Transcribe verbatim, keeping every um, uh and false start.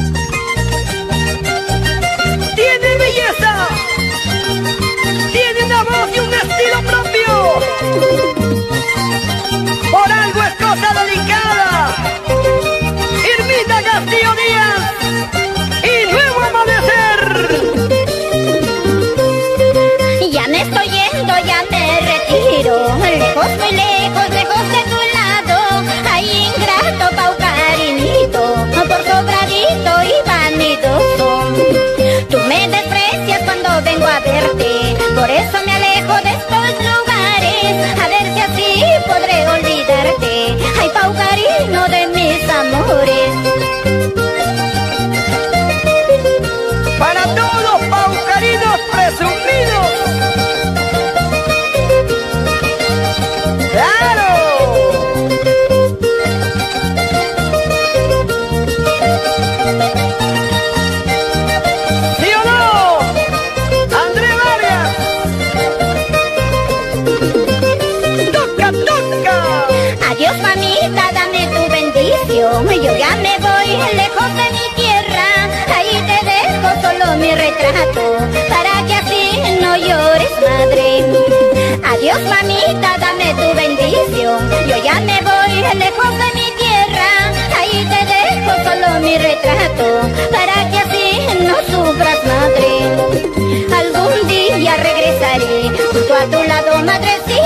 Tiene belleza, tiene una voz y un estilo propio. Por algo es cosa delicada. Irmita Castillo Díaz y Nuevo Amanecer. Ya me estoy yendo, ya me retiro, lejos, muy lejos, lejos de tu lado. Ay, ingrato, pau cariñito, por sobradito y vanidoso. Tú me desprecias cuando vengo a verte, por eso me alejo de estos lugares, a ver si así podré olvidarte. Ay, pau cariño de mis amores. Para todos los paucarinos presumidos. ¡Claro! ¿Sí o no? André Vargas. ¡Toca, toca! Adiós, mamita, dame tu bendición. Yo ya me voy lejos de mi tierra. Ahí te dejo solo mi retrato, para que así no llores, madre. Adiós, mamita, dame tu bendición. Yo ya me voy lejos de mi tierra. Ahí te dejo solo mi retrato, para que así no sufras, madre. Algún día regresaré junto a tu lado, madrecita.